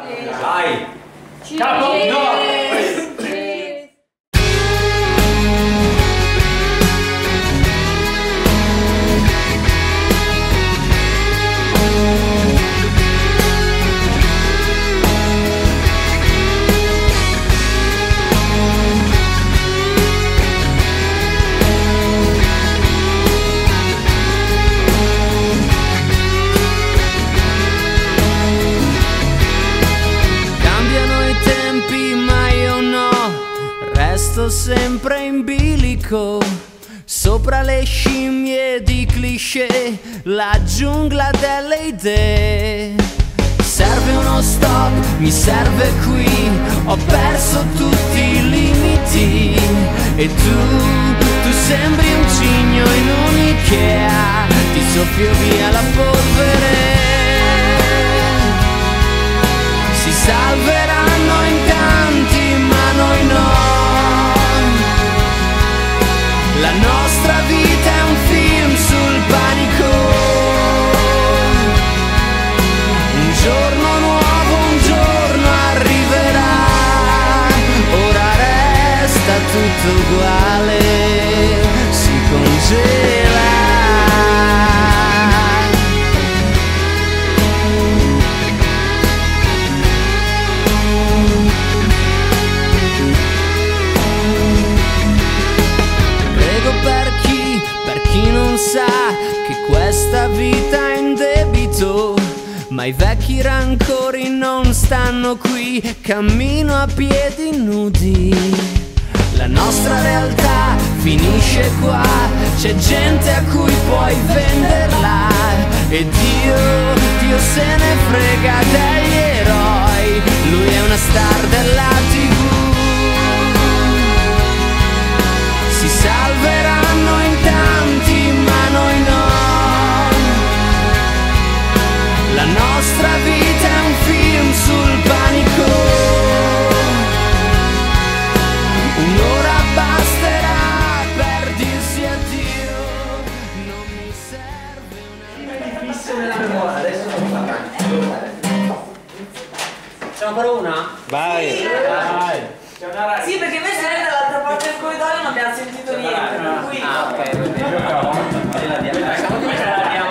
Vai! Capo! No! Resto sempre in bilico sopra le scimmie di cliché, la giungla delle idee. Serve uno stop, mi serve qui, ho perso tutti i limiti. E tu sembri un cigno in un'Ikea, ti soffio via la polvere. Si salveranno in tanti ma noi no. La nostra vita è un film sul panico. Un giorno nuovo, un giorno arriverà. Ora resta tutto uguale, si congela. Per chi non sa che questa vita è in debito, ma i vecchi rancori non stanno qui, cammino a piedi nudi. La nostra realtà finisce qua, c'è gente a cui puoi venderla. E Dio se ne frega degli eroi, lui è una star della TV. Si salveranno in tanti ma noi no. La nostra vita è un film sul panico. Un'ora basterà per dirsi addio. Non mi serve una Fisso nella memoria, adesso non fa. Facciamo ancora una? Vai! Vai! Sì, perché invece lei dall'altra parte del corridoio non abbiamo sentito niente, per cui... Ah, ok, va bene.